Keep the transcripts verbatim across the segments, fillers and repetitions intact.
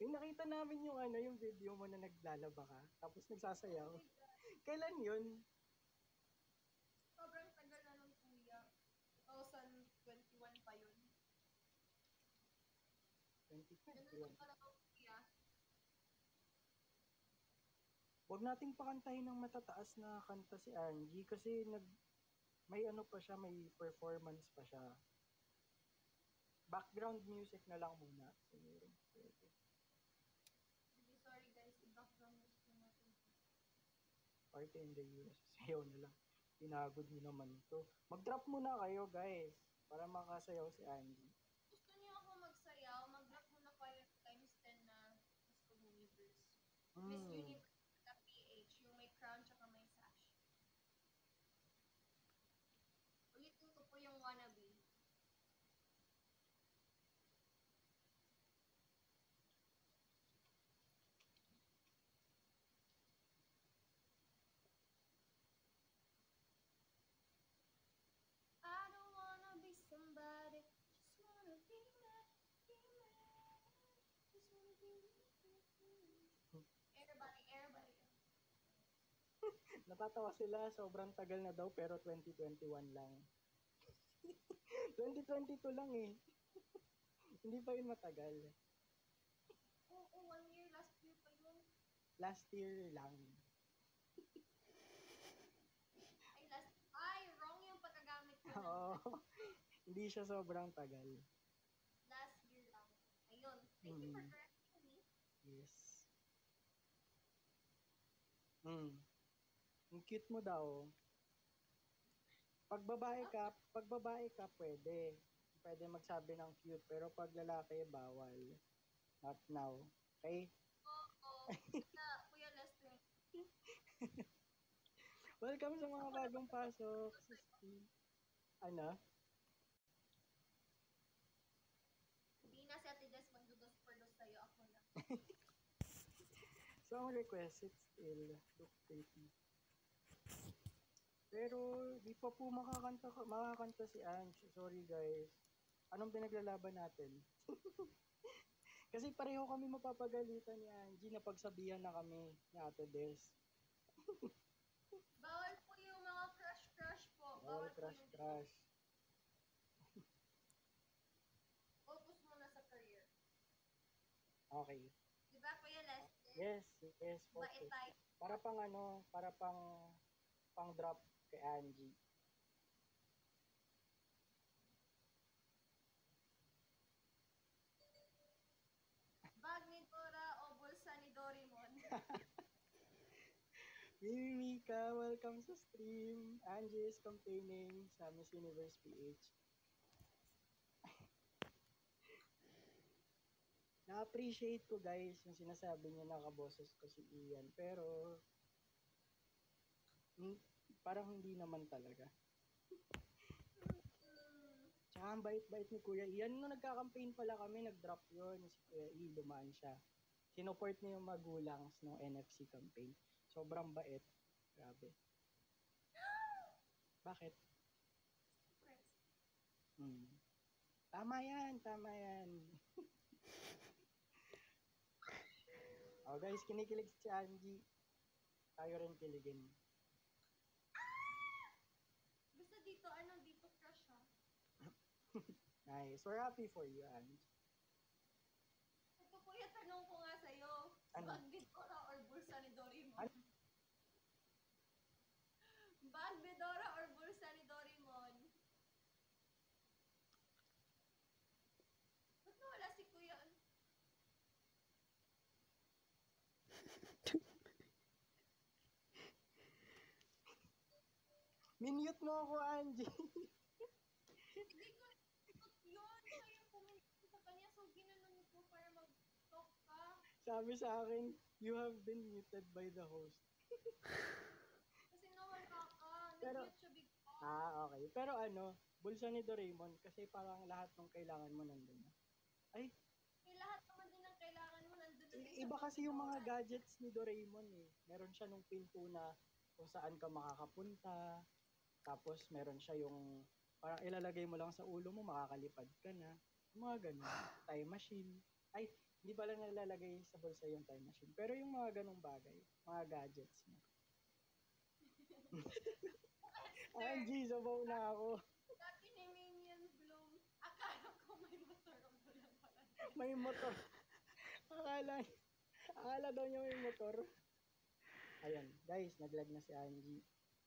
Yung nakita namin yung ano, yung video mo na naglalaba ka, tapos nagsasayaw. Oh my God. Kailan yun? Sobrang tagal na nung kuya. twenty twenty-one pa yun. twenty Ganun twenty-one. lang pala nung kuya. Huwag nating pakantahin ng matataas na kanta si Anji kasi nag may ano pa siya, may performance pa siya. Background music na lang muna. Siguro. Pwede. Really sorry guys, i-background music na natin. Party in the U S. Sayaw na lang. Pinagod mo naman to. Mag-drop muna kayo guys para makasayaw si Anji. Gusto niyo ako magsayaw, mag-drop muna kayo times ten na Miss Universe. Hmm. Miss Universe na P H, yung may crown tsaka may sash. Ulitin ko po yung wannabe. I don't wanna be somebody, just wanna be mad, be mad, just wanna be mad. Everybody, everybody. Natatawa sila, sobrang tagal na daw pero twenty twenty-one lang. twenty twenty-two lang eh. Hindi pa yun matagal. Oo, oh, oh, one year, last year pa yun. Last year lang. Ay, last, ay, wrong yung pagkagamit ko. Oo. Hindi siya sobrang tagal. Last year lang. Ayun. Thank you for Hmm. correcting me. Yes. Hmm. Ang cute mo daw. Pag babae ka, pag babae ka, pwede. Pwede magsabi ng cute. Pero pag lalaki, bawal. Not now. Okay? Oo. Kuya, Kuya Lester. Welcome sa mga bagong pasok. Ano? Hindi na si Ate Jess magdudos per dos sa'yo. Ako na. Song request, it's still look pretty. Pero di pa po makakanta, makakanta si Ange. Sorry guys. Anong pinaglalaban natin? Kasi pareho kami mapapagalitan ni Angie na pagsabihan na kami ni Ate Des. Bawal po yung mga crush-crush po. Bawal Bawal po crush yung crush. focus muna sa career. Okay. Diba Kuya Lester? Yes, yes, Diba focus. itay? Para pang ano, para pang pang drop kay Angie. Bag ni Dora o bulsa ni Doraemon? Mimi Mika, welcome sa stream. Angie is campaigning sa Miss Universe P H. Na-appreciate ko guys yung sinasabi niya nakaboses ko si Ian. Pero hmm, parang hindi naman talaga. Tsaka ang bait-bait ni Kuya Ian. Nung nagka-campaign pala kami, nag-drop yun. Si Kuya I, dumaan siya. Sinuport niya yung magulang ng N F C campaign. Sobrang bait. Grabe. Bakit? Hmm. Tama yan, tama yan. Oh guys, kinikilig si Angie. Tayo rin kiligin. Basta dito, ano, dito crush ha? Nice. We're happy for you, Angie. Ito Kuya, tanong ko nga sa'yo. Ano? Bag ni Dora or bulsa ni Doraemon? Ano? Bag ni Dora or bulsa ni Doraemon? Ba't nawala si Kuya? Minute mo ako, Angie. Hindi ko natot yun. Siya yung pumunta sa kanya. So, ginanon ko para mag-talk ka. Sabi sa akin, you have been muted by the host. Kasi nawala ka. Pero- Nag-mute siya bigla. Ah, okay. Pero ano, bulsa ni Doraemon kasi parang lahat ng kailangan mo nandun na. Ay, Eh, lahat naman din ang kailangan mo nandun na din i- iba sa kasi yung mga Dora. gadgets ni Doraemon eh. Meron siya nung pinto na kung saan ka makakapunta. Tapos meron siya yung parang ilalagay mo lang sa ulo mo, makakalipad ka na. Yung mga ganun. Time machine. Ay, Hindi pala nalalagay sa bulsa yung time machine. Pero yung mga ganong bagay, mga gadgets mo. Anji, sabaw na ako. Dati ni Minion Bloom, akala ko may motor ang bulang pala. May motor. Akala, akala daw niya may motor. Ayan, guys, naglag na si Anji.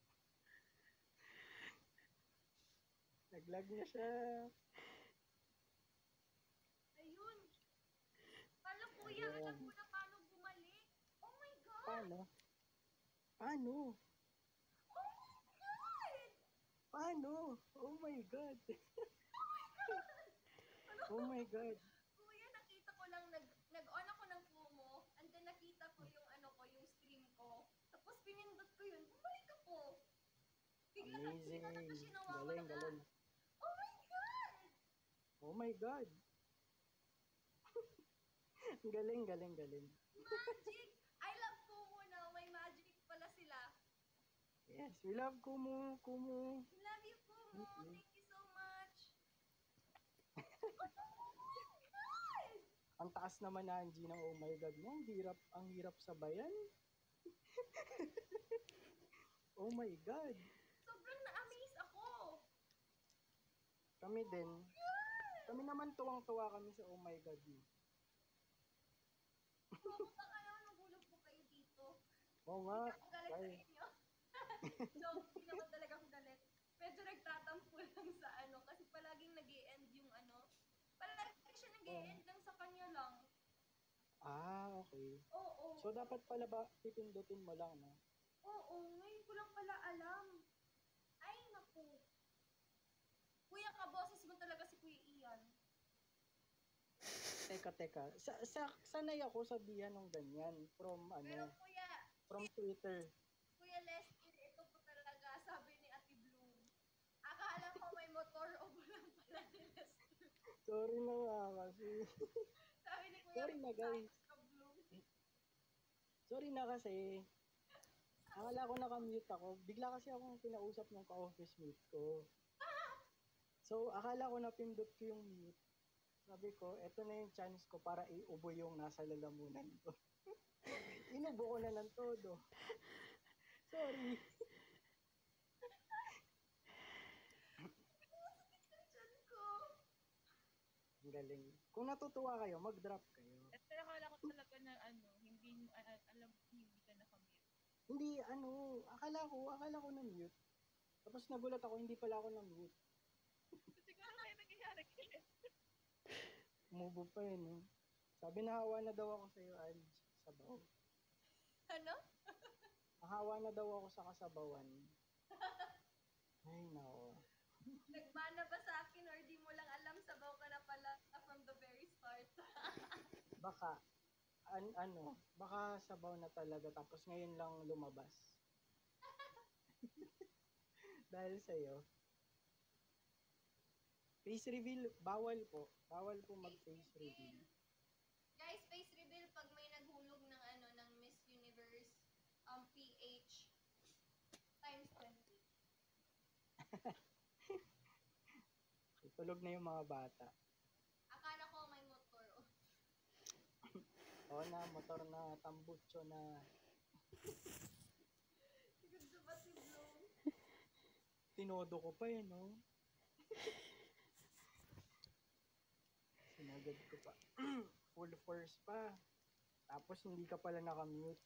Naglag na siya. Ayun. Kala kuya, Ayan. alam ko na paano bumalik. Oh my God! Paano? Paano? Oh my God! Paano? Oh my God. Oh my God. Kuya, nakita ko lang, nag, nag-on ako ng Kumu, and then nakita ko yung ano ko, yung stream ko. Tapos pinindot ko yun, bumalik ako. Bigla na, Amazing. bigla na to siya Galing, nawawala. galing. Oh my God! Oh my God. Galing, galing, galing. Magic! I love Kumu now. May magic pala sila. Yes, we love Kumu, Kumu. We love you, Kumu. Thank you. Thank you so much. Oh my God! Ang taas naman na Anji ng oh my God mo. Ang hirap, ang hirap sabayan. Oh my God. Sobrang na-amaze ako. Kami din. God! Kami naman tuwang-tuwa kami sa oh my God mo. Pumunta kayo, nagulog po kayo dito. Oo nga. Hindi ako galit sa Ay, inyo. So, hindi naman talaga ako galit. Medyo nagtatampo lang sa ano, kasi palaging nag end yung ano. Palagi siya nag end lang sa kanya lang. ah, okay. Oo. So, dapat pala ba pipindutin mo lang, no? Oo, ngayon ko lang pala alam. Ay, naku. Kuya, kaboses mo talaga si Kuya Ian. Teka, teka. Sa, sa, sanay ako sabihan ng ganyan from, Pero ano, kuya, from Twitter. Kuya Lester, ito po talaga, sabi ni Ate Bloom. Akala ko may motor o bulang pala ni Lester. Sorry na nga kasi. Sabi ni Kuya Sorry na, guys. Ka Bloom. Sorry na kasi. Akala ko nakamute ako. Bigla kasi akong kinausap ng ka-office mate ko. So, akala ko napindot ko yung mute. Sabi ko, eto na yung chance ko para iubo yung nasa lalamunan ko. Inubo ko na ng todo. Sorry. Chan ko. Ang galing. Kung natutuwa kayo, mag-drop kayo. At pero akala ko talaga na ano, hindi mo, uh, alam mo, hindi ka nakamute. Hindi, ano, akala ko, akala ko na-mute. Tapos nagulat ako, hindi pala ako na-mute. Siguro may nangyayari kaya. Umubo pa yun, no? Sabi nahawa na daw ako sa'yo, Anj, sabaw. Ano? Nahawa na daw ako sa kasabawan. Ay, nako. Nagbana ba sa akin or di mo lang alam, sabaw ka na pala from the very start? Baka, an ano, baka sabaw na talaga tapos ngayon lang lumabas. Dahil sa'yo. Face reveal, bawal po. Bawal po mag-face reveal. Guys, face reveal pag may naghulog ng ano, ng Miss Universe um, P H times twenty. Tulog na yung mga bata. Akala ko may motor. Oh. Oo na, motor na, tambutso na. Gusto ba si Bloom? Tinodo ko pa eh, no? Sinagad ko pa. Full force pa. Tapos hindi ka pala nakamute.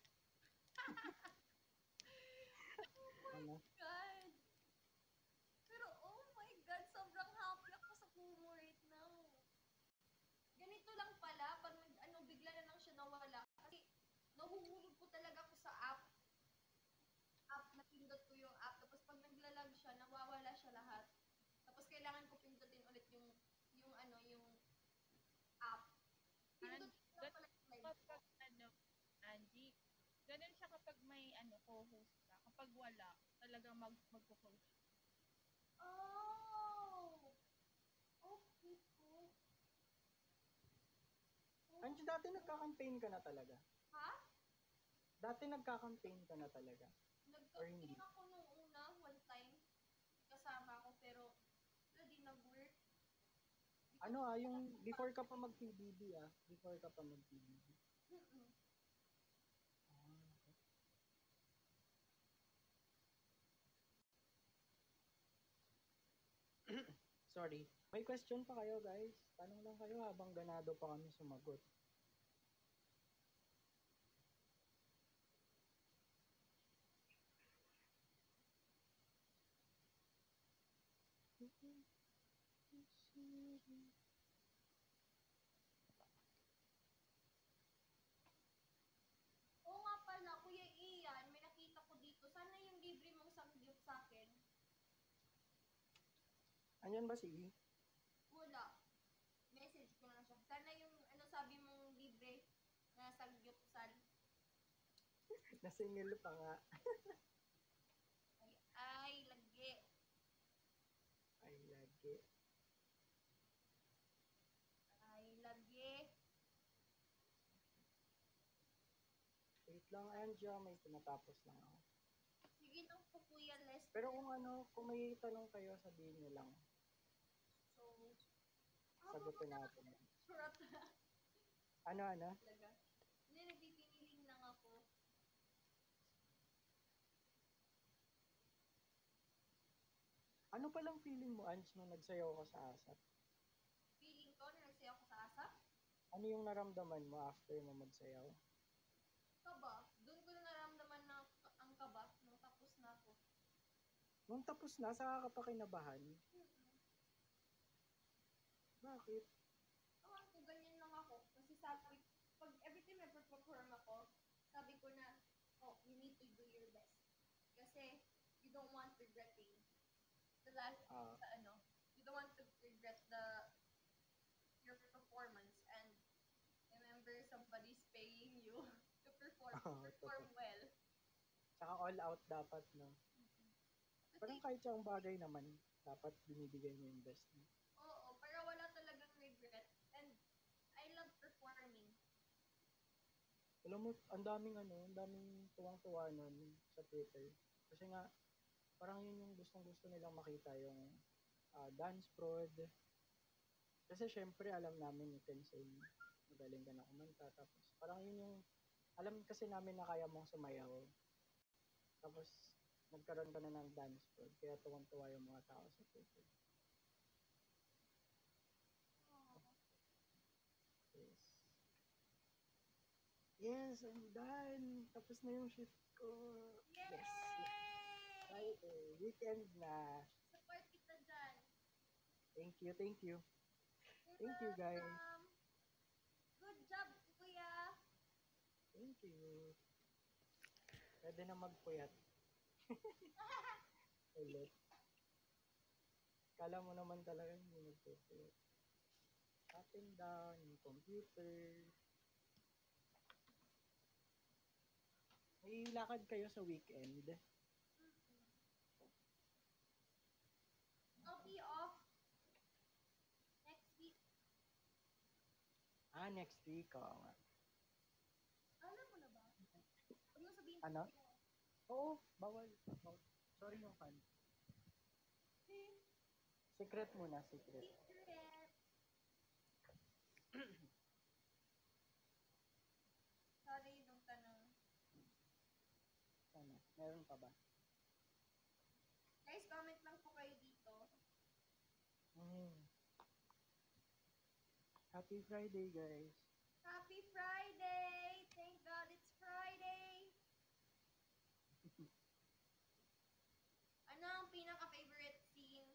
Ano? God. Pero oh my God, sobrang happy ako sa Kumu right now. Ganito lang pala, pag nag, ano, bigla na lang siya nawala. Kasi nahuhulog ko talaga ako sa app. App, napindot ko yung app. Tapos pag naglalag siya, nawawala siya lahat. Tapos kailangan ko pindutin ulit yung, yung ano, yung app. Pindutin ko lang pala yung live. Kapag ano, Angie, ganun siya kapag may ano, co-host ka. Kapag wala, talagang mag magpo-host. Oh! Okay po. Oh. Anjo, dati nagka-campaign ka na talaga? Ha? Dati nagka-campaign ka na talaga? Or hindi? Nagka-campaign ako nung una, one time. Kasama ko, pero wala din nag-work. Hindi Ano ah, yung before ka pa mag-P B B ah. Before ka pa mag-P B B. Mm-mm. Sorry. May question pa kayo guys. Tanong lang kayo habang ganado pa kami sumagot. Oo nga pala, Kuya Ian, may nakita ko dito. Sana yung libre mong sangyup sa akin. Anyan ba si E? Wala. Message ko na siya. Sana yung ano sabi mong libre na sangyupsal. Nasingil pa nga. Ay, ay, lagi. Ay, lagi. Ay, lagi. Wait lang, Anji. May tinatapos lang ako. Sige lang po, Kuya Lester. Pero kung ano, kung may tanong kayo, sabihin nyo lang. So, Sagutin natin. Surat Ano, ano? talaga. Hindi, nagpipiniling lang ako. Ano palang feeling mo, Ange, nung nagsayaw ka sa asap? Feeling ko na nagsayaw ko sa asap. Ano yung naramdaman mo after mo magsayaw? Kaba. Doon ko na naramdaman na ang kaba nung tapos na ako. Nung tapos na, saka ka pa kinabahan? Mm-mm. Bakit? Ewan ko, ganyan lang ako. Kasi sabi, pag every time I perform ako, sabi ko na, oh, you need to do your best. Kasi, you don't want regretting the last, Ah. sa ano, you don't want to regret the, your performance. And, remember, somebody's paying you to perform, Oh, perform totoo. well. Tsaka all out dapat, no? Parang Kasi, kahit siyang bagay naman, dapat binibigay mo yung best mo. oo, para wala talagang regret. And, I love performing. Alam mo, ang daming ano, ang daming tuwang-tuwa nun sa Twitter. Kasi nga, parang yun yung gustong-gusto nilang makita, yung uh, dance prod. Kasi syempre, alam namin you can sing, magaling ka na kumanta. Tapos, parang yun yung, alam kasi namin na kaya mong sumayaw. Tapos, nagkaroon ka na ng dance prod. Kaya tuwang-tuwa yung mga tao sa Twitter. Yes. Yes, I'm done. Tapos na yung shift ko. Yay! Yes. Friday. Weekend na. Support kita dyan. Thank you, thank you. You're Thank you, guys. welcome. Good job, Kuya. Thank you. Pwede na magpuyat. Ulit. Kala mo naman talaga hindi magpupuyat. Up and down, yung computer. May lakad kayo sa weekend? I'll be off next week. Ah, next week. Oo nga. Alam mo na ba? Huwag mo sabihin Ano? sa'yo. Oo, bawal. Oh, sorry yung fan. Secret muna, secret. Secret. Sorry nung tanong. Ano? Meron pa ba? Guys, comment lang po kayo dito. Mm. Happy Friday, guys. Happy Friday! Thank God it's Friday! Ano ang pinaka-favorite scene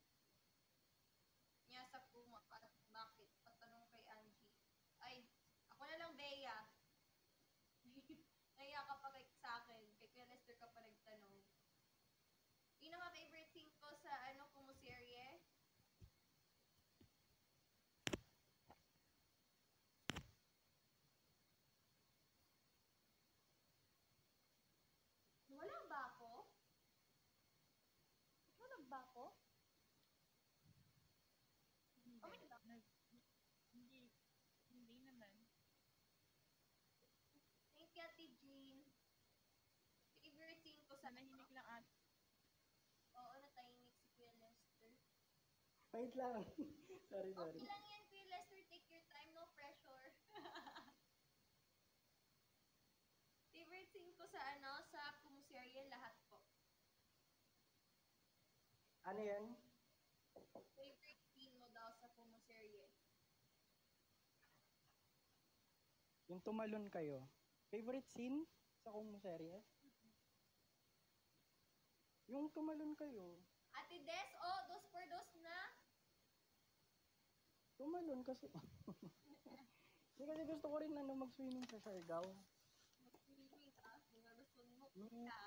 niya sa Kumu at bakit? Patanong kay Anji. Ay, ako na lang, Bea. Naiya ka pa kay, sa akin. Kay Kuya Lester ka pa nagtanong. Pinaka-favorite scene ko sa ano, Kumu serye? Wala ba ako? Wala ba ako? Hindi. Oh my God. Nag, hindi. Hindi naman. Thank you, Ate Jean. Favorite scene ko sa Nanahimik lang at Oo, natahimik si Kuya Lester. Wait lang. Sorry, Okay sorry. lang yan, Kuya Lester. Take your time, no pressure. Favorite scene ko sa ano, sa Kumu serye, lahat po. Ano yan? Favorite scene mo daw sa Kumu serye? Yung tumalon kayo. Favorite scene sa kung serye? Yung tumalon kayo. Ate Des, oh, dos por dos na. Tumalon kasi. Hindi kasi gusto ko rin ano, mag-swimming sa Siargao. Mag-swimming ah, mga gusto mo Mm. ka.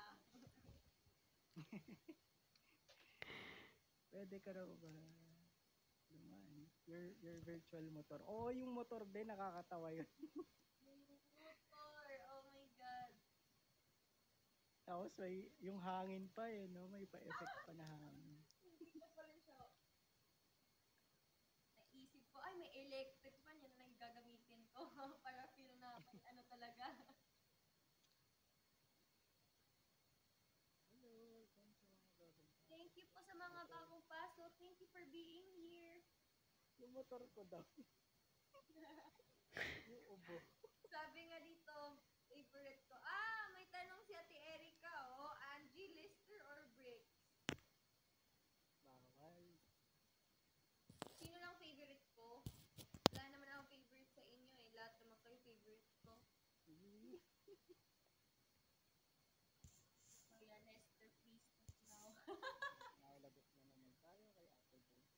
Pwede ka raw ba? Naman. Your, your virtual motor. Oo, oh, yung motor din, nakakatawa yun. Motor, oh my God. Tapos may, yung hangin pa eh, no? May pa-effect pa na hangin. Hindi ko pa rin siya. Naisip ko, ay may electric fan, yan na lang gagamitin ko. Para feel na may ano talaga. Hello, thank you mga bagong Thank you po sa mga bagong pasok. Thank you for being here. Yung motor ko daw. Yung ubo. Sabi nga dito, favorite ko. Ah, may tanong si Ate Erica, oh. Angie, Lister or Bricks? Bawal. Sino lang favorite ko? Wala naman ako favorite sa inyo eh. Lahat naman kayo favorite ko. Mm. So yeah, Lester, please stop now. Nakalagot na naman tayo kay Ate Grace.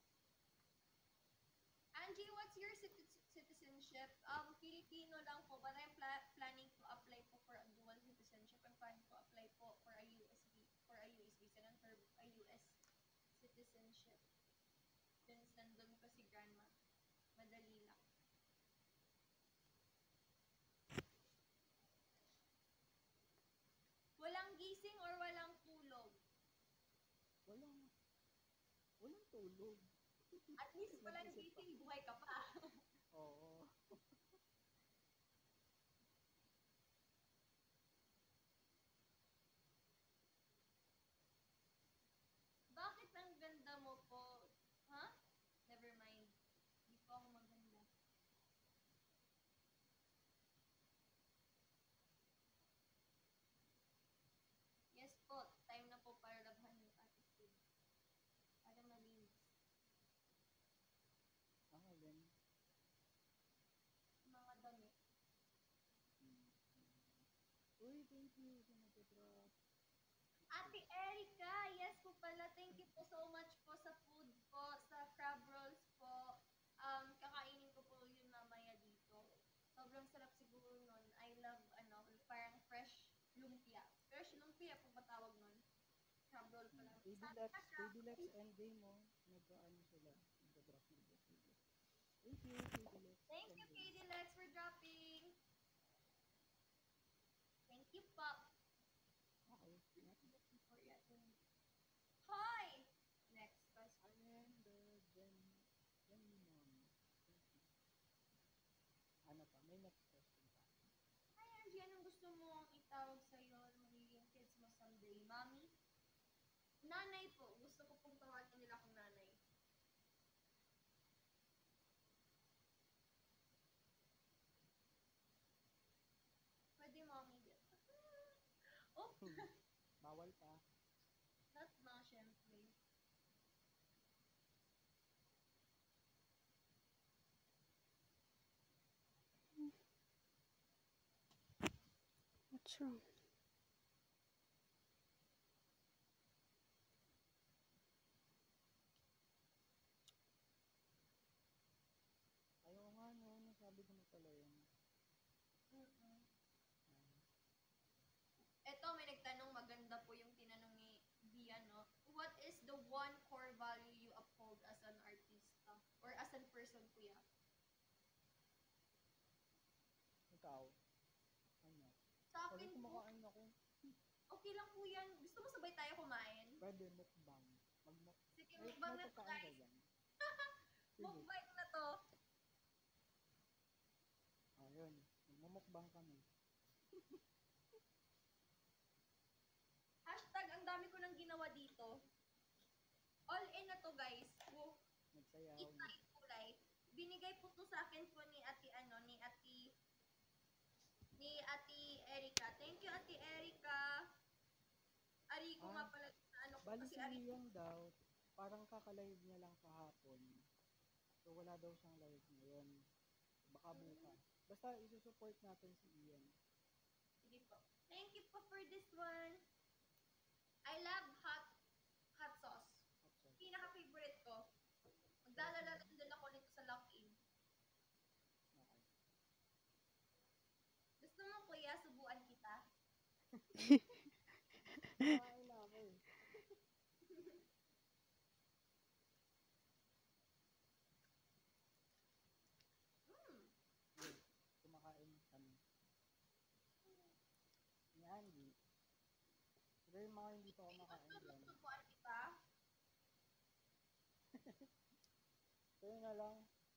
Angie, what's your citi- citizenship? Um, Filipino lang po, but I'm pla- planning to apply po for a dual citizenship. I'm planning to apply po for a U S V, for a U S visa and for a U S citizenship. Since nandun ko si grandma, madali lang. Walang gising or walang tulog? Walang, walang tulog. At least walang Nag-isip pa. gising, buhay ka pa. Oo. Bakit ang ganda mo po? Ha? Huh? Never mind. Hindi po ako maganda. Yes po, time na po para labhan yung attitude. Para malinis. Ako din. Mga damit. Mm. Uy, thank you sa nag-drop. Ate Erica, yes po pala. Thank you po so much po sa food po, sa crab rolls po. Um, kakainin ko po yun mamaya dito. Sobrang sarap siguro nun. I love, ano, parang fresh lumpia. Fresh lumpia po ba tawag nun? Crab roll pa lang. A B Sabi Lex, nga, A crab B Lex roll. endgame mo. Nag-ano sila. Nag-drop na ba sila? Thank you, A B Lex. Thank you, Katie Lex, for dropping. Thank you po. Okay, next. Hi! Next question. I am the Gen... Gen Mom. Ano pa? May next question pa. Hi, Angie. Anong gusto mong itawag sa'yo ng magiging kids mo someday? Mommy? Nanay po. Gusto ko pong tawagin nila akong nanay. Pwede mommy din. Oh! Bawal pa. Not na, syempre. What's wrong? Ayaw nga, no? Nasabi ko na pala yun. Mm-mm. Eto, may nagtanong, maganda po yung tinanong ni Bia, no? What is the one core value you uphold as an artista? Or as a person, kuya? Ikaw? Ano? Sa Sorry, akin po, kumakain ako. okay lang po yan. Gusto mo sabay tayo kumain? Pwede, mukbang. Mag-muk... Sige, May, mukbang may na to, pagkain ka guys. dyan. Sige. Mukbang na to. Ayun. Magmumukbang kami. Hashtag, ang dami ko nang ginawa dito. All in na to, guys. Woo. Nagsayaw. Eat na eat po life. binigay po to sa akin po ni Ate ano, ni Ate ni Ate Erica. Thank you Ate Erica. Ariko Ah, nga pala na ano ko Bali kasi si Ariko. Ian daw, parang kakalive niya lang kahapon. So wala daw siyang live ngayon. Baka bukas. Basta isusupport natin si Ian. Sige po. Thank you po for this one. I love hot hot sauce. Okay. Pinaka-favorite ko. Magdadala lang din ako nito sa lock-in. Okay. Gusto mo kuya, subuan kita? Kumain na ako eh. Hmm. Yun, kumakain kami. Ni Anji. Pero yung mga hindi pa kumakain Gusto mo dyan. subuan kita? Kaya na lang.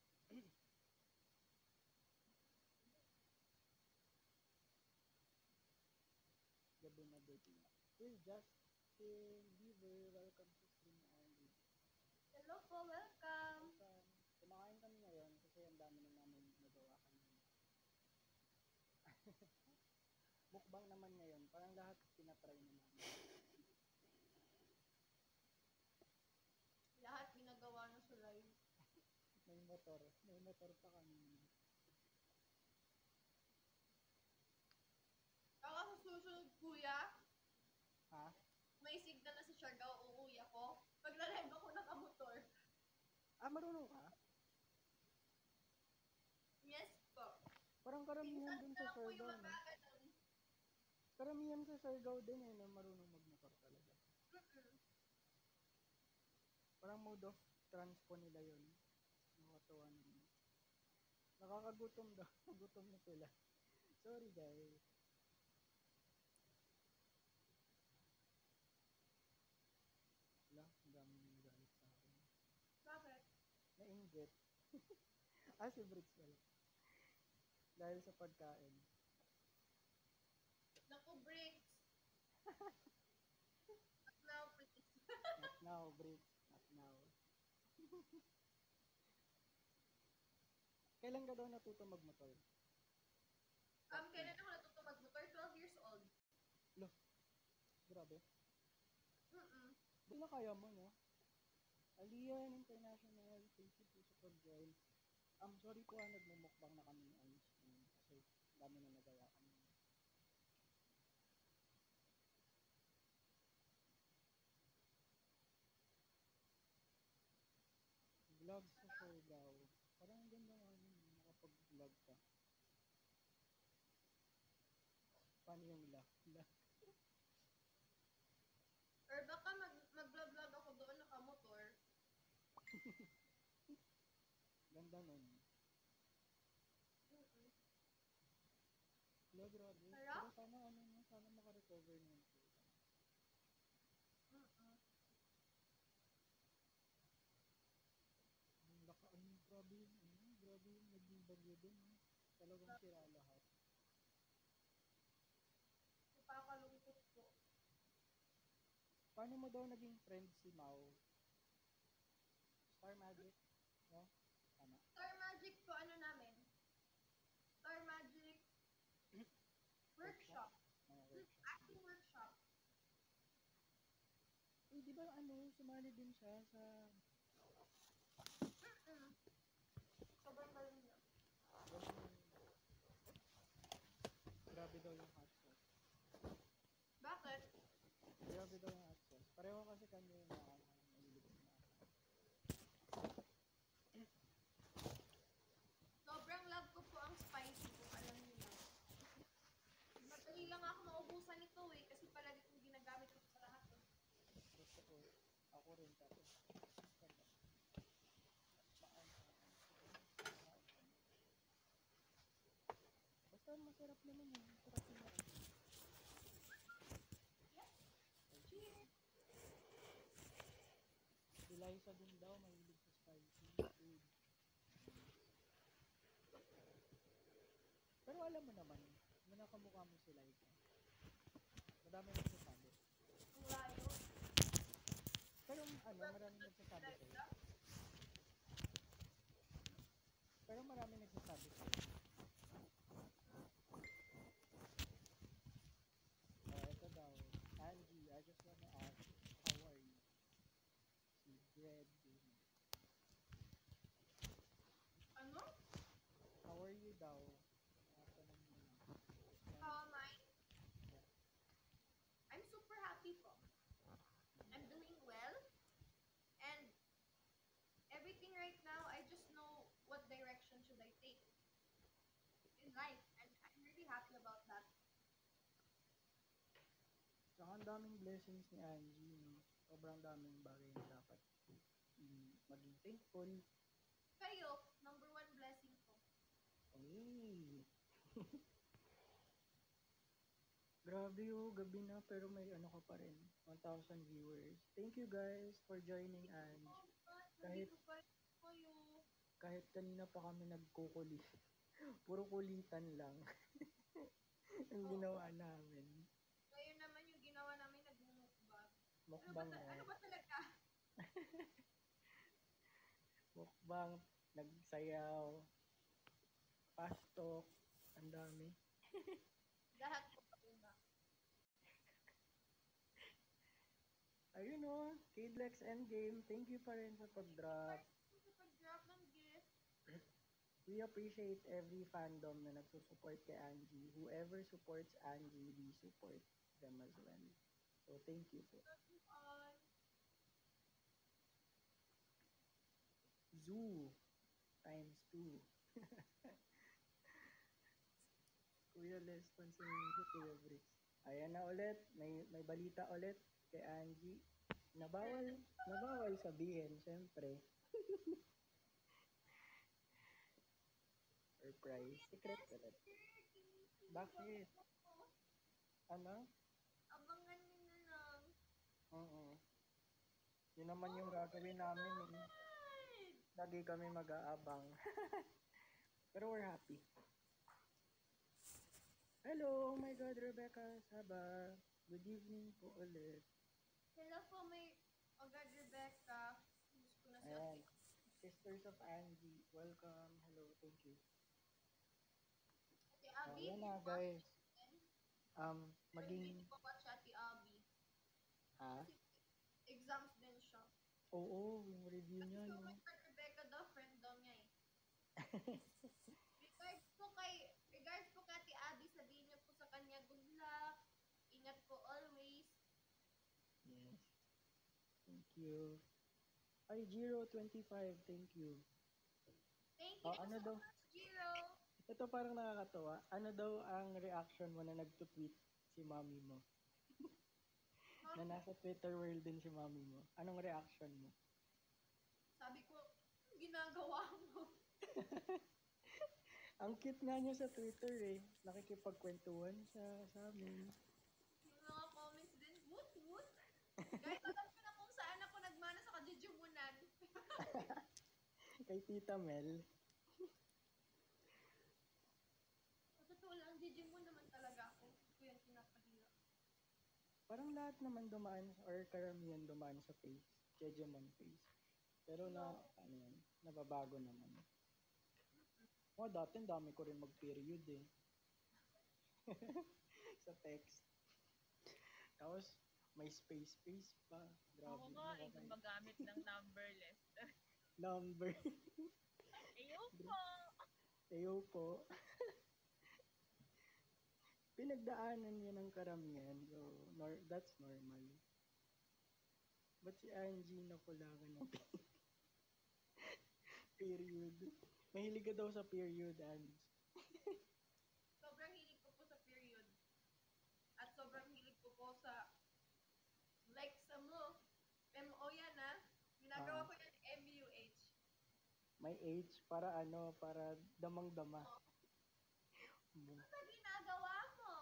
Gabi na date na. Hey, Justin Bieber, welcome to stream Anji. Hello po, welcome. Welcome. Kumakain kami ngayon kasi ang dami na namin nagawa kanina. Mukbang naman ngayon. Parang lahat pinatry na namin. Lahat ginagawa na sa live. May motor. May motor pa kami. Baka sa susunod kuya, Ha? may signal na sa Siargao, uuwi ako. Pagla-live ako nakamotor. Ah, marunong ka? Yes po. Parang karamihan Minsan dun sa na po yung Siargao, no? magkaganon. Karamihan sa Siargao din eh, na marunong magmotor talaga. Mm-mm. Parang mode of transpo nila yun. Nakakatawa naman. Nakakagutom daw. Gutom na sila. Sorry guys. Wala, ang dami nang galit sa akin. Bakit? Nainggit. Ah, si Briggs pala. Dahil sa pagkain. Naku, breaks. Not now, please. Not now, Briggs. Not now. Kailan ka daw natuto magmotor? Um, kailan ako natuto mag-motor? twelve years old. Lo, grabe. Mm-mm. Di na kaya mo, no? Alian International, thank you po sa pag-join. Um, sorry po ah, nagmumukbang na kami ni Ange. Um, kasi dami na nagawa kami. Vlog sa Siargao. Parang ang ganda nga nun, nakapag-vlog ka. Paano yung la? La? Or baka mag mag-vlog-vlog ako doon nakamotor. Ganda nun. Mm-mm. La, grabe. Hala? Pero sana ano no, sana makarecover na yun. Mm-mm. Ang laka, ano, grabe yung, ano, grabe yung naging bagyo dun, no? Talagang sira lahat. Napakalungkot po. Paano mo daw naging friend si Mau? Star Magic? No? Tama. Star Magic po, ano namin? Star Magic workshop. Ah, Hmm, workshop. acting workshop. Eh, di ba ano, sumali din siya sa... Mm-mm. Sobrang galing niya. Grabe daw yung hot sauce. Bakit? Grabe daw yung hot sauce. Pareho kasi kami yung mga mahilig na. Sobrang love ko po ang spicy kung alam niyo lang. Madali lang ako maubusan nito eh, kasi palagi kong ginagamit ko sa lahat eh. Gusto ko, ako rin tapos. Basta masarap naman yun. Masarap naman. Yes. Cheers! Si Liza din daw, mahilig sa spicy food. Pero alam mo naman, na nakamukha mo si Liza. Madami nagsasabi. Ang layo. Pero ano, maraming nagsasabi sa'yo. daw. Tatanong mo lang. How am I? I'm super happy po. I'm doing well. And everything right now, I just know what direction should I take in life. And I'm really happy about that. Tsaka ang daming blessings ni Angie, no? Sobrang daming bagay na dapat mm, maging thankful. Kayo, number one blessing ko. Ay! Grabe oh, gabi na pero may ano ka pa rin. one thousand viewers. Thank you guys for joining Ange. Kahit, Nandito pa rin kayo. kahit kanina pa kami nagkukulit. Puro kulitan lang. Ang ginawa namin. Kayo naman yung ginawa namin nagmumukbang. Ano ba, Mukbang ta- ano eh. ba talaga? Mukbang, nagsayaw, pastok, ang dami. Lahat po pa una. Ayun oh, Kidlex Endgame, thank you pa rin sa pag-drop. Sa pag-drop ng gift. We appreciate every fandom na nagsusupport kay Angie. Whoever supports Angie, we support them as well. So, thank you po. Love you all. Zoo times two. Kuya Les, pansinin si Kuya Bricks. Ayan na ulit, may, may balita ulit kay Angie. Nabawal, nabawal sabihin, syempre. Surprise. Secret ulit. Bakit? Ano? Abangan nyo na lang. Oo. Yun naman yung gagawin namin eh. Lagi kami mag-aabang. Pero we're happy. Hello, oh my God, Rebecca Saba. Good evening po ulit. Hello po, may agad Rebecca. Miss ko na si Ayan. Ate. Sisters of Angie, welcome. Hello, thank you. Ate Oh, Abby, yan did na, you watch guys. it again? Um, Pero maging... hindi ko watch Ate Abby. Ha? Kasi exams din siya. Oo, yung review Kasi niya, so no? much kay Rebecca daw, friend daw niya eh. Regards po kay, regards po kay Ate Abby, sabihin niyo po sa kanya, good luck. Ingat po always. Yes. Thank you. Ay, Jiro twenty-five, thank you. Thank you Oh, ano so daw? much, Jiro. Ito parang nakakatawa. Ano daw ang reaction mo na nag-tweet si mommy mo? Na nasa Twitter world din si mommy mo. Anong reaction mo? Sabi ko, "Anong ginagawa mo?" Ang cute nga niya sa Twitter eh. Nakikipagkwentuhan siya sa amin. Yung mga comments din, woot woot. Guys, alam ko na kung saan ako nagmana sa kajujubunan. Kay Tita Mel. Sa totoo lang, jijimon naman talaga ako. Hindi ko yan pinapahirap. Parang lahat naman dumaan or karamihan dumaan sa face. Jejemon face. Pero na, ano yan, nababago naman. Oh, dati ang dami ko rin mag-period eh. Sa text. Tapos, may space-space pa. Grabe. Ako nga, eh, nakaka- gumagamit ng numberless. Number. Ayoko. Ayo po. Pinagdaanan niya ng karamihan. So, nor- that's normal. Ba't si Angie nakulangan ng period? Mahilig ka daw sa period, Angie. Sobrang hilig ko po sa period. At sobrang hilig ko po sa, like sa mo, M O yan ha. Ginagawa Ah. ko yan M U H. May age para ano, para damang-dama. Ano ba ginagawa mo?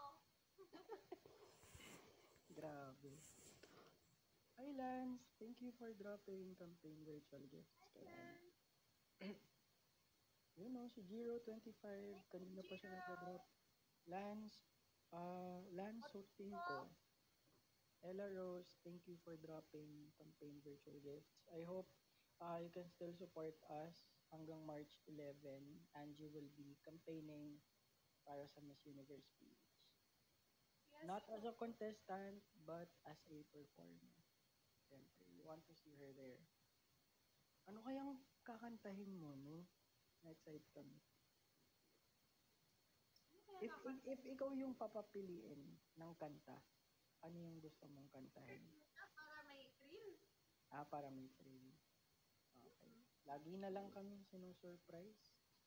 Grabe. Hi, Lance. Thank you for dropping campaign virtual gifts kay Angie. Yun know, si Jiro twenty-five, kanina pa siya nag-drop. Lance, uh, Lance Sotinko. Ella Rose, thank you for dropping campaign virtual gifts. I hope uh, you can still support us hanggang March eleventh. Angie will be campaigning para sa Miss Universe P H. Yes, Not po. as a contestant, but as a performer. Siyempre, we want to see her there. Ano kayang kakantahin mo, no? Na-excite kami. If, if, if ikaw yung papapiliin ng kanta, ano yung gusto mong kantahin? Ah, para may thrill. Ah, para may thrill. Okay. Lagi na lang kami sinusurprise.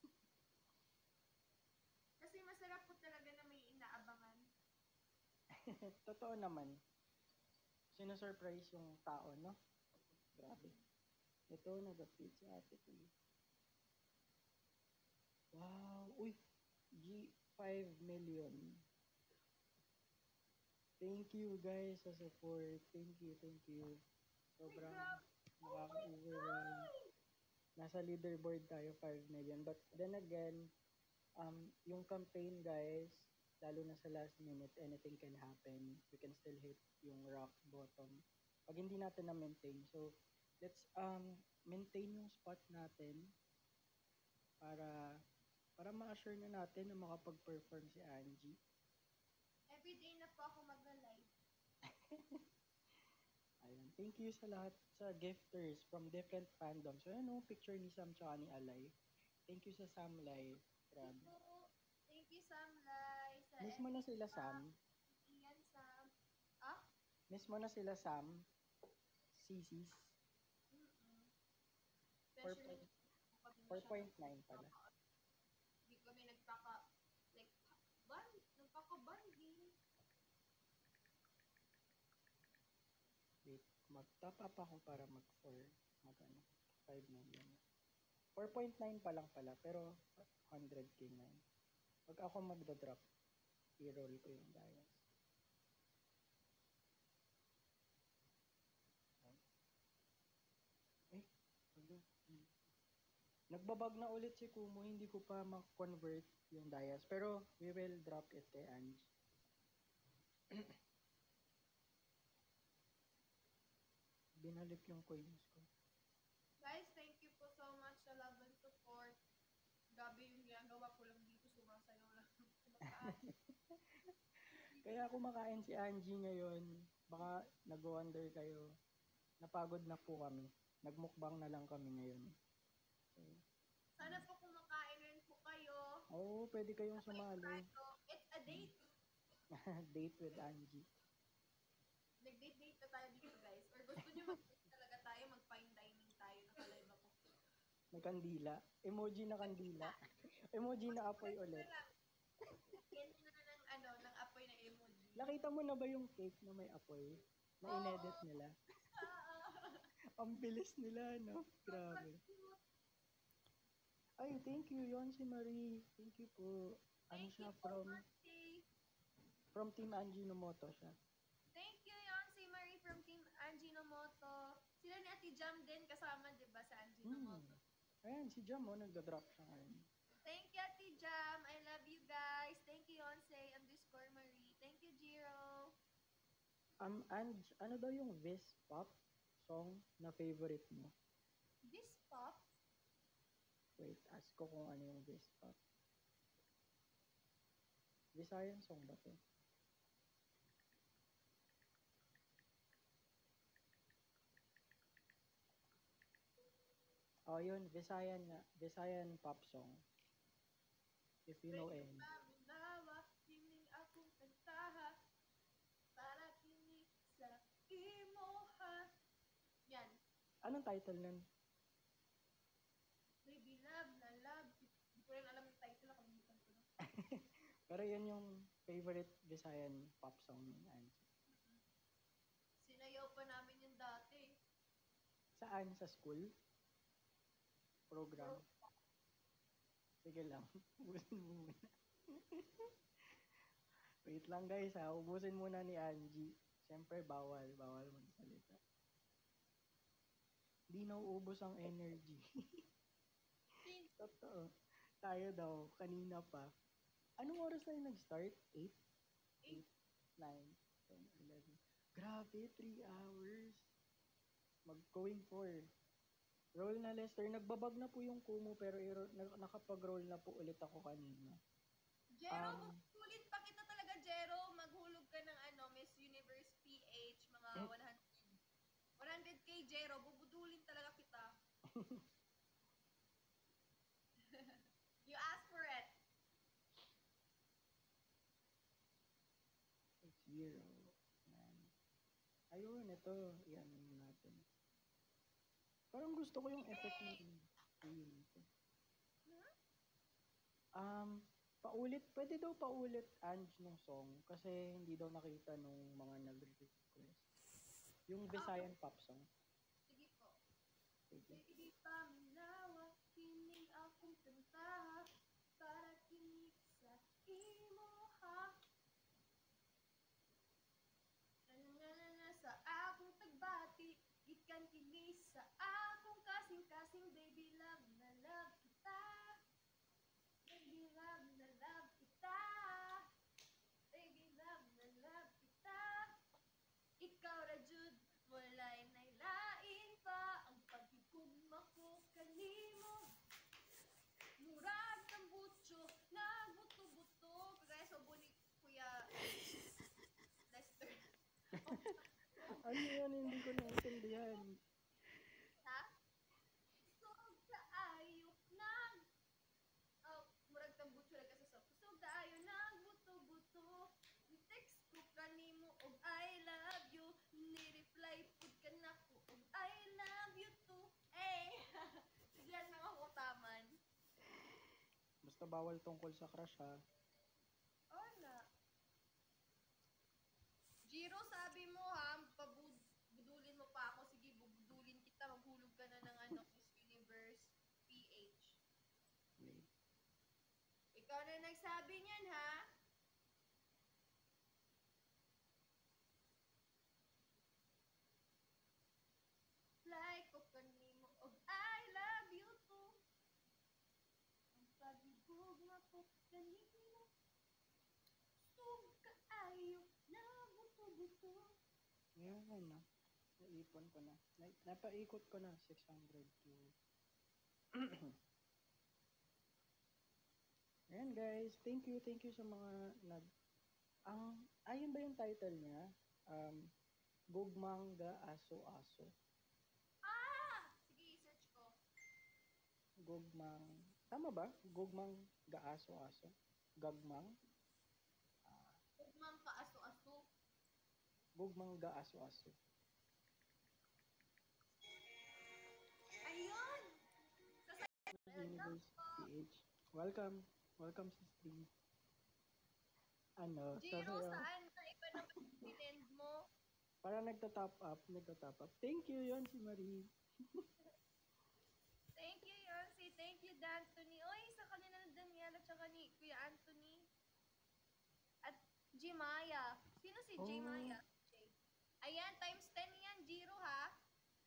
Kasi masarap po talaga na may inaabangan. Totoo naman. Sinusurprise yung tao, no? Grabe. Ito, nag-update si ate ko. eh. Wow. Uy, G five million. Thank you guys sa support. Thank you, thank you. Sobrang nakaka-overwhelm. Nasa leaderboard tayo, five million. But then again, um, yung campaign guys, lalo na sa last minute, anything can happen. We can still hit yung rock bottom pag hindi natin na-maintain. So, let's um maintain yung spot natin para para ma-assure na natin na makapag-perform si Anji. Everyday na po ako mag-live. Ayun. Thank you sa lahat sa gifters from different fandoms. So, ano, picture ni Sam tsaka ni Alay. Thank you sa Sam Lai. Grabe. Thank you, Sam Lai. Sa Miss mo na F B sila, Sam. Sam. Iyan, Sam. Ah? Miss mo na sila, Sam. Sisis. Mm-mm. four Especially, point nine pala. hindi kami nagkaka, like, ban, nagkaka-banding. Wait, mag-top up ako para mag-four. Mag-ano, five million. four point nine pa lang pala, pero one hundred k na yun. Pag ako magda-drop, i-roll ko yung dias. Eh, ano? Hmm. Nagbabag na ulit si Kumu, hindi ko pa ma-convert yung dias. Pero, we will drop it kay Anji. Binalik yung coins ko. Guys, thank you po so much sa love and support. Gabi yung ginagawa ko lang dito, sumasayaw lang. Kumakain. Kaya kumakain si Anji ngayon. Baka nag-wonder kayo. Napagod na po kami. Nagmukbang na lang kami ngayon. So, Sana po kumakain rin po kayo. Oo, oh, pwede kayong Ako sumali. It's a date. Date with Anji. Nag-date-date na tayo dito, guys. Or gusto nyo mag-date talaga tayo, mag-fine dining tayo, nakalive ako. May kandila. Emoji na kandila. Emoji na apoy ulit. Yan na ng, ano, ng apoy na emoji. Nakita mo na ba yung cake na may apoy? Na Oo. inedit nila? Ang bilis nila, no? Grabe. Ay, thank you, yon si Marie. Thank you po. Ano Thank siya you from... so much, Tay. From Team Anji Nomoto siya. Thank you, yon si Marie from Team Anji Nomoto. Sila ni Ate Jam din kasama, di ba, sa Anji Nomoto. Hmm. Ayan, si Jam, oh, nagda-drop siya ngayon. Thank you, Ate Jam. I love you guys. Thank you, Yonsei underscore Marie. Thank you, Jiro. Um, and ano daw yung Vis Pop song na favorite mo? This pop? Wait, ask ko kung ano yung Vis Pop. Visayan song ba to? Oh, yun, Visayan nga. Visayan pop song. If you know any. Nawa, hiling akong kantaha para kini sa imoha. Yan. Anong title nun? Baby love na love. Hindi ko rin alam yung title, nakalimutan ko na. Pero yun yung favorite Visayan pop song ni Anji. Sinayaw pa namin yung dati. Saan? Sa school? Program? Sige lang. Ubusin mo muna. Wait lang guys ha. Ubusin muna ni Anji. Siyempre bawal. Bawal magsalita. Di nauubos ang energy. Totoo. Tayo daw. Kanina pa. Anong oras na yung nag-start? eight? eight, nine, ten, eleven. Grabe, three hours. Mag-going four. Roll na, Lester. Nagbabag na po yung Kumu pero i- na- nakapag-roll na po ulit ako kanina. Jero, Um, ulit pa kita talaga, Jero. Maghulog ka ng ano, Miss Universe P H, mga Eh. one hundred. one hundred K, Jero. Bubudulin talaga kita. You ask for it. ganito. Yan natin. Parang gusto ko yung effect ng yun. Um, paulit, pwede daw paulit Ange nung song kasi hindi daw nakita nung mga nag-request. Yung Visayan pop song. Sige po. Sige. Baby, paminawa, kining akong kanta, para kinig sa imo ha. Nananana sa akong tagbati, gikan kini sa akong kasing-kasing, baby love na love kita. Baby love na love kita. Baby love na love kita. Ikaw ra jud walay nailain pa ang paghigugma ko kanimo. Murag kang butyo nagbuto-buto kagaya sa bulik Kuya Lester. Ano yan? Hindi ko naintindihan. Ha? Kusog kaayo nag Oh, murag kang butyo ra kasi sa kusog kaayo nagbuto-buto. Text ko kanimo og I love you, ni-reply pud kanako og I love you too. Eh, bigyan na ako taman. Basta bawal tungkol sa crush ha. Oh na. Jiro, sabi mo ha, pabudulin mo pa ako. Sige, bubudulin kita. Maghulog ka na ng ano, Miss Universe P H. Wait. Ikaw na nagsabi niyan ha. Like ko kanimo og I love you too. Ang pagigugma ko kanimo. Sug kaayo na buto-buto. Yan na. Naipon ko na. Na, napaikot ko na six hundred to. Ayan guys, thank you, thank you sa mga nag... Ang, ayun ba yung title niya? Um, Gugmang ga Aso Aso. Ah! Sige, search ko. Gugmang... Tama ba? Gugmang ga Aso Aso? Gagmang? Ah, Ugmang ka aso-aso. Gugmang ga Aso Aso. Ayun! Universe P H. Welcome. Welcome sa stream. Ano? Jiro, sasayaw. saan na iba naman yung pinend mo? Para nagta-top up, nagta-top up. Thank you yon si Marie. Thank you, Yonsi. Thank you, D'Anthony. Oy, sa kanila ng Daniela at saka ni Kuya Anthony. At Jimaya. Sino si Oh. Jimaya? Jay. Ayan, times ten yan, Jiro, ha?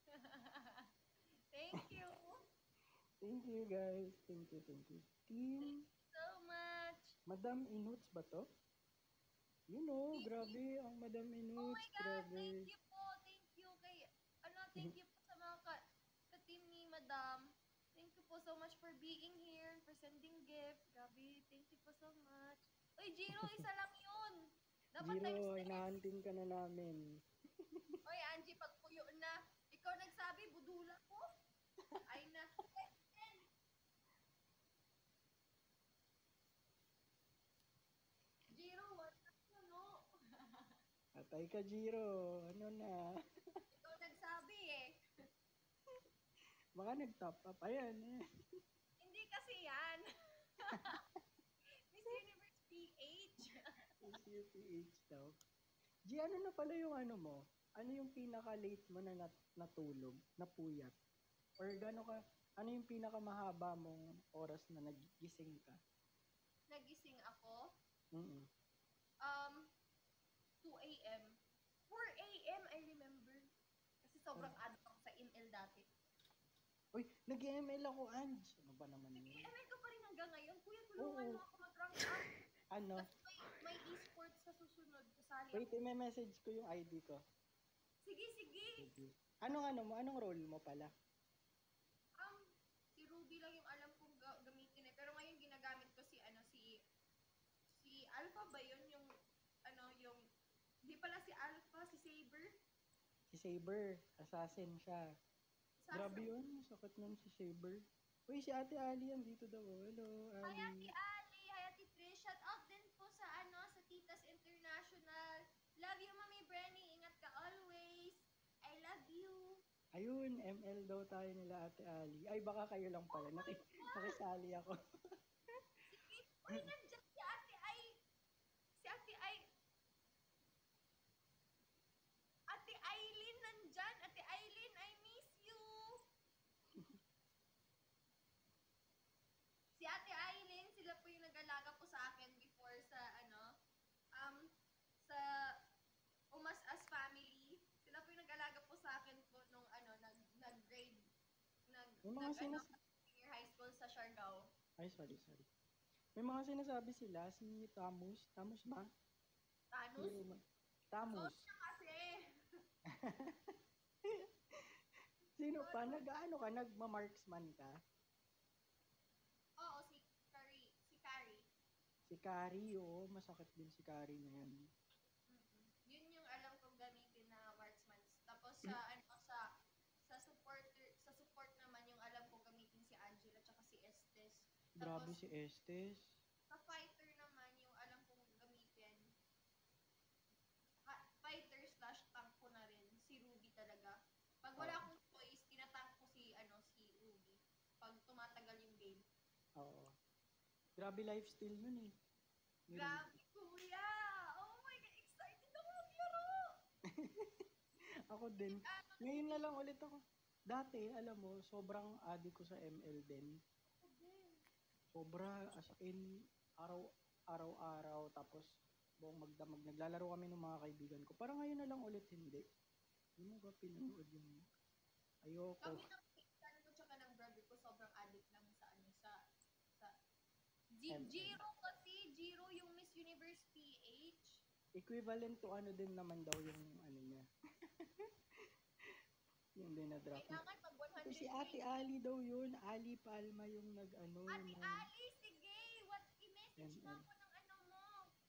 Thank you. Thank you guys. Thank you, thank you. Team, Thank you so much. Madam Inuts ba to? You know, Thank grabe ang Madam Oh Inuts. my God, Grabe. thank you po. Thank you kay, ano, thank you po sa mga ka, ka-team ni Madam. Thank you po so much for being here, for sending gift. Grabe, thank you po so much. Uy, Jiro, isa lang yun. Dapat times Jiro, ten. inaanting ka na namin. Oy, Angie, pagpuyo na. Ikaw nagsabi, budula ko. Ay na. Times ten. Jiro, what na no? Atay ka, Jiro. Ano na? Ikaw nagsabi eh. Baka nag-top up. Ayan eh. Hindi kasi yan. Miss Universe P H. Miss U P H daw. G, ano na pala yung ano mo? Ano yung pinaka-late mo na nat natulog? Napuyat? Or gano ka, ano yung pinaka-mahaba mong oras na nagising ka? Nagising ako. Mm-mm. Um, two A M four A M, I remember. Kasi sobrang Oh. addict ako sa M L dati. Uy, nag-M L ako, Ange. Ano ba naman yun? Nag-M L ka pa rin hanggang ngayon? Kuya, tulungan Oo. mo ako mag-rank up. Ano? Tapos may, may e-sports sa susunod. Kasali Wait, ako. i-message ko yung I D ko. Sige, sige. Sige. Anong ano mo? Anong role mo pala? Um, si Ruby lang yung alam kong ga- gamitin eh. Pero ngayon ginagamit ko si, ano, si, si Alpha ba yun? Yung, ano, yung, hindi pala si Alpha, si Saber. Si Saber. Assassin siya. Sa- Grabe yun. Sakit nun si Saber. Uy, si Ate Ali yan dito daw. Hello, Hi, Ate Ali. Ali. Hi, Ate Trish. Shout out din po sa, ano, sa Titas International. Love you, Mami Brenny. Ingat ka always. Ayun, M L daw tayo nila Ate Ali. Ay, baka kayo lang pala. Naki, nakisali ako. Sige, uy, nandyan si Ate Ay. Si Ate Ay. Ate Aileen nandyan. Ate Aileen, I miss you. Si Ate Aileen, sila po yung nag-alaga po sa akin before sa ano, um, sa Umas as family. Sila po yung nag-alaga po sa akin po nung ano, nag, nag-grade, nag, May mga nag, ano, sinas... senior high school sa Siargao. Ay, sorry, sorry. May mga sinasabi sila, si Tamus. Tamus ba? Tanus? Hero mo. Tamus. Suot siya kasi. Sino pa? Nag-ano ka? Nagma-marksman ka? Oo, si Carrie. Si Carrie. Si Carrie, oo. Masakit din si Carrie na yan. Mm-mm. Yun yung alam kong gamitin na marksman. Tapos sa ano sa sa supporter sa support naman yung alam kong gamitin si Angela tsaka si Estes. Grabe Tapos si Estes. sa fighter naman yung alam kong gamitin ha- fighter slash tank ko na rin si Ruby talaga. Pag wala Oo. akong choice, tinatank ko si ano si Ruby. Pag tumatagal yung game. Oo. Grabe lifestyle nun eh. Ni Ruby. Grabe, kuya! Oh my God, excited ako maglaro! Ako din. Ngayon na lang ulit ako. Dati, alam mo, sobrang addict ko sa M L din. Ako din. Sobra, as in, araw, araw-araw, tapos buong magdamag. Naglalaro kami ng mga kaibigan ko. Parang ngayon na lang ulit hindi. Hindi mo ba pinanood yung... Ayoko. Kami ng pinsan ko tsaka ng brother ko sobrang addict lang sa ano sa sa G- M L. Giro kasi Giro yung Miss Universe P H. Equivalent to ano din naman daw yung ano niya. Yung dinadrop niya. Kailangan mag Ito si one hundred Ate K. Ali daw yun. Ali Palma yung nag-ano. Ate ng Ali, sige, what i-message mo M L. ako ng ano mo.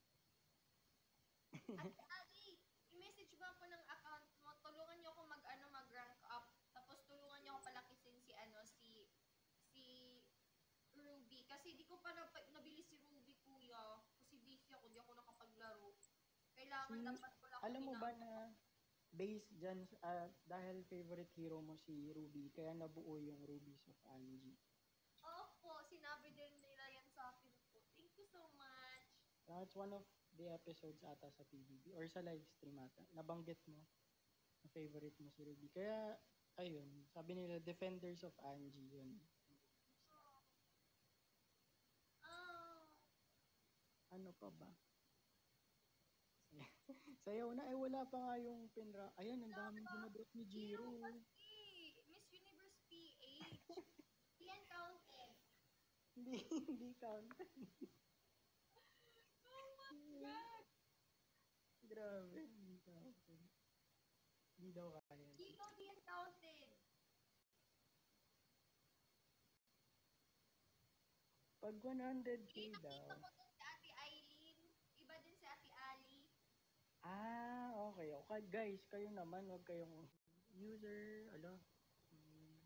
Ate Ali, i-message mo ako ng account mo. Tulungan niyo ako mag ano mag-rank up. Tapos tulungan niyo ako palakisin si ano si si Ruby kasi di ko pa na, nabili si Ruby kuya. Kasi busy ako, di ako nakapaglaro. Kailangan Si, dapat ko lang alam mo ba ina- na based dyan, ah, dahil favorite hero mo si Ruby, kaya nabuo yung Rubies of Anji. Opo, sinabi din nila yan sa akin po. Thank you so much. That's one of the episodes ata sa P B B or sa live stream ata. Nabanggit mo na favorite mo si Ruby. Kaya, ayun, sabi nila, Defenders of Anji yun. Ah, Ano pa ba? Sayaw na, eh wala pa nga yung pinra. Ayan, ang daming dinadrop ni Giro Jiro. kasi. Miss Universe P H. Yan counted. Hindi, hindi count. Oh my God. Grabe, hindi count. Hindi daw kaya. Giro di yan counted. Pag one hundred K Hindi, daw. nakita ko dun si Ate Eileen. Iba din si Ate Ali. Ah, okay. Okay, guys, kayo naman, wag kayong user, ala. Hmm.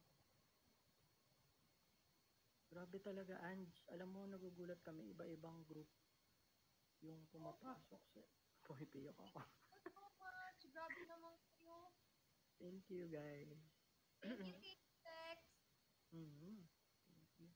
Grabe talaga, Anj. Alam mo, nagugulat kami, iba-ibang group yung pumapasok sa... Pumipiyok ako. Thank you so much. Grabe naman kayo. Thank you, guys. Thank you, K-Tex. Mhm. Thank you.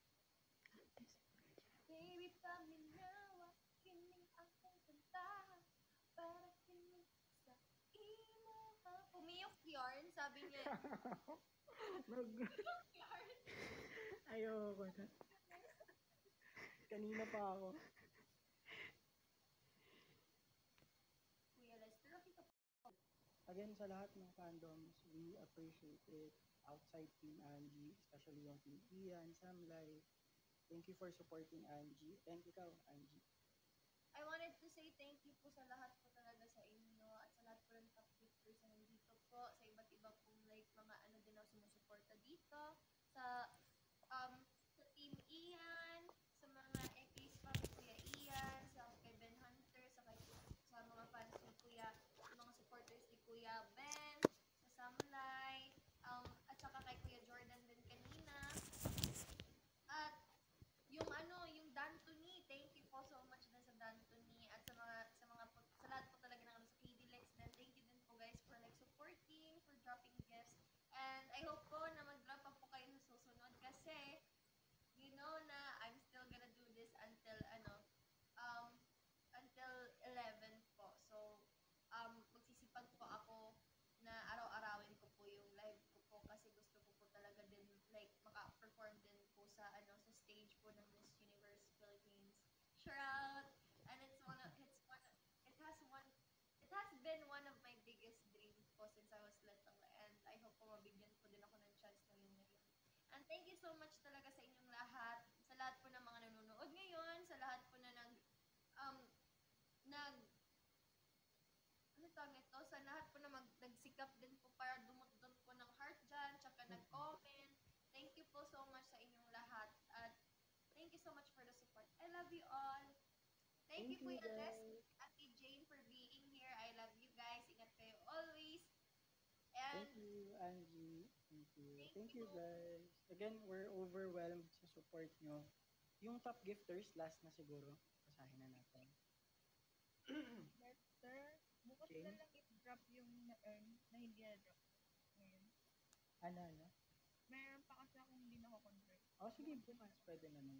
Baby, paminawa, kining akong kanta. Para kining sa imo ha. Pumiyok yarn, sabi niya. Nag... Pumiyok yarn. Ayoko na. Kanina pa ako. Kuya Lester, nakita pa. Again, sa lahat ng fandoms, we appreciate it. Outside Team Angie, especially yung Team Ian, Sam Lai. Thank you for supporting Angie. Thank you, ikaw, Angie. I wanted to say thank you po sa lahat po talaga sa inyo at sa lahat po ng top gifters na nandito po sa iba't ibang pong like mga ano din na sumusuporta dito sa um sa Team Ian, sa mga Ekis pa ni Kuya Ian, sa kay Ben Hunter, sa kay sa mga fans ni Kuya, sa mga supporters ni Kuya Ben, sa Samlay, um at saka kay Kuya Jordan din kanina. At yung ano, yung Dantony, thank you po so much din sa Dantony at sa mga sa mga po, sa lahat po talaga ng ano, sa K D Lex din. Thank you din po guys for like supporting, for dropping gifts. And I thank you so much talaga sa inyong lahat. Sa lahat po ng mga nanonood ngayon, sa lahat po na nag, um, nag, ano tawag ito? Sa lahat po na mag, nagsikap din po para dumutdot po ng heart dyan, tsaka nag-comment. Thank you po so much sa inyong lahat. At thank you so much for the support. I love you all. Thank, Thank you, you, Kuya Les, guys. Ate Jane, for being here. I love you guys. Ingat kayo always. And Thank you, Angie. Thank you. Thank Thank you, you. guys. Again, we're overwhelmed sa support nyo. Yung top gifters, last na siguro. Basahin na natin. Lester, bukas Okay. na lang i-drop yung na-earn na hindi na-drop ngayon. Ano, ano? Meron pa kasi akong hindi nako-convert. Oh, sige, bukas. Pwede naman.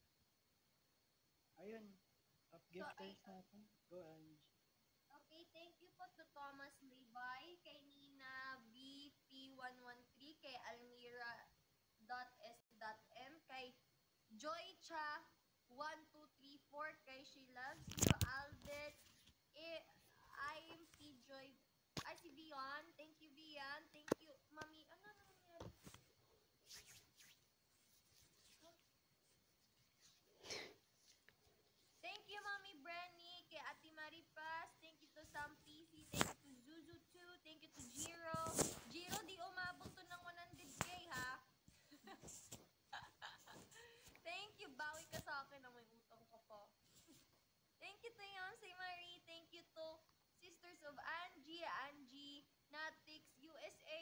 Ayun. Top gifters natin. Go, Angie. Okay, thank you po to Thomas Levi, kay Nina B P one one three, kay Almira dot S dot M, kay Joy Cha one two three four, kay She Loves You, Albert, eh, I'm si Joy, ay si Vian, thank you Vian, thank you, Mami, ano na nangyari? Thank you, Mommy Brenny, kay Ate Maripas, thank you to Sam P C, thank you to Zuzu two, thank you to Jiro. Jiro, di umabot to ng one hundred K, ha? Thank you, bawi ka sa akin na may utang ka pa. Thank you to Yonsei Marie, thank you to Sisters of Angie, Angie, Natix, U S A,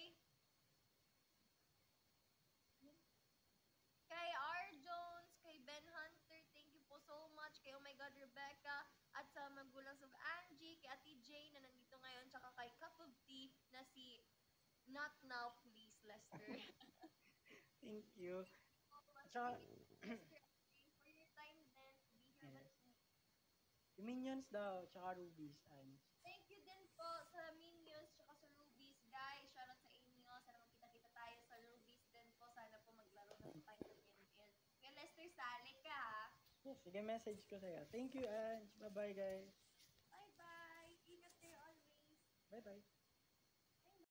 kay R. Jones, kay Ben Hunter, thank you po so much. Kay Oh My God Rebecca, at sa magulang sa Angie, kay Ate Jane na nandito ngayon, tsaka kay Cup of Tea na si Not Now Please, Lester. Thank you. So much. Tsaka, Thank you, Lester and Jane, for your time then to be here yes. with me. Yung Minions daw, tsaka Rubies, Ange. Thank you din po sa Minions tsaka sa Rubies, guys. Shoutout sa inyo. Sana magkita-kita tayo sa Rubies din po. Sana po maglaro na po tayo ng N L. Kaya Lester, sali ka, ha? Yes, sige, message ko sa'yo. Thank you, Ange. Bye-bye, guys. Bye-bye. Ingat kayo always. Bye-bye.